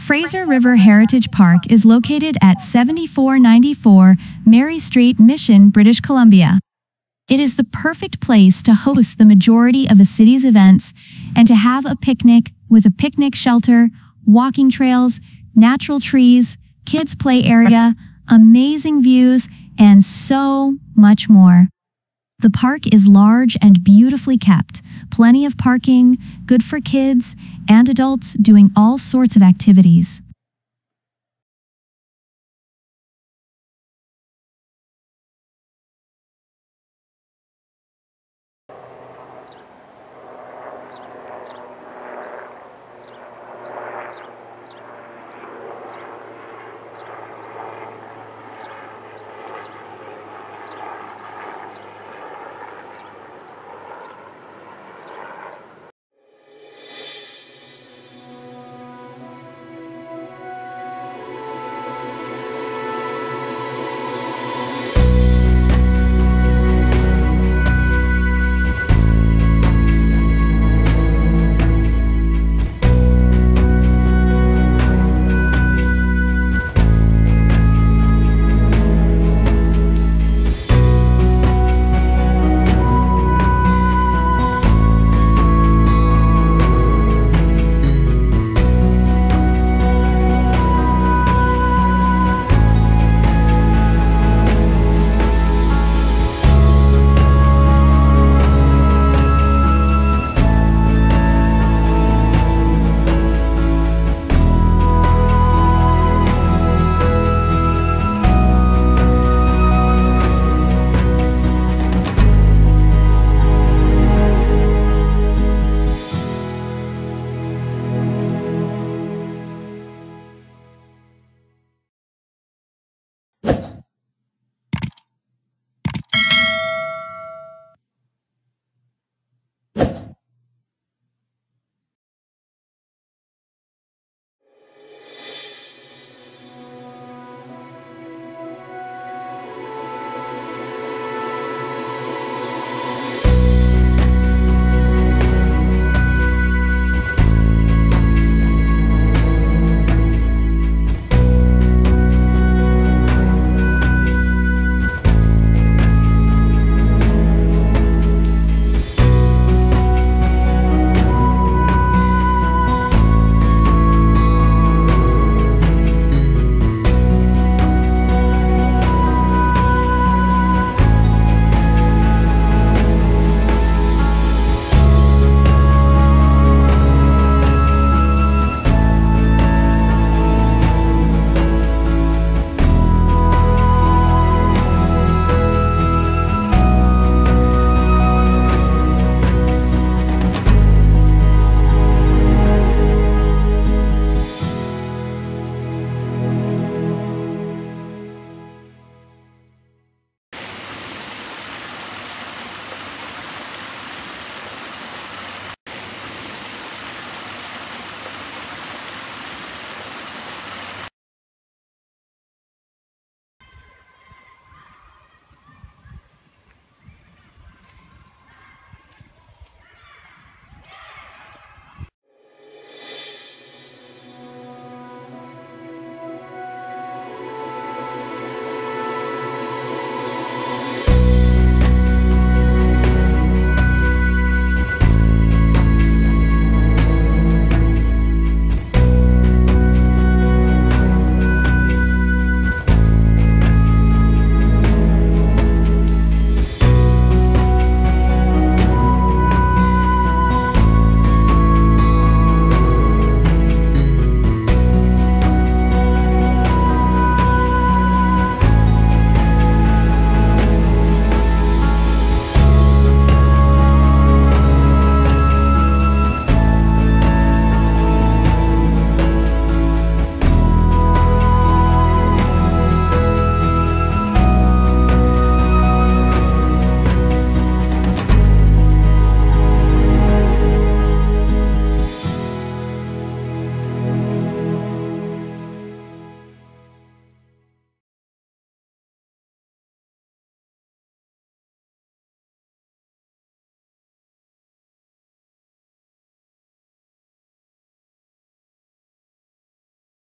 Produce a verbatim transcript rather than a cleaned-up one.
Fraser River Heritage Park is located at seventy-four ninety-four Mary Street, Mission, British Columbia. It is the perfect place to host the majority of the city's events and to have a picnic with a picnic shelter, walking trails, natural trees, kids' play area, amazing views, and so much more. The park is large and beautifully kept, plenty of parking, good for kids and adults doing all sorts of activities.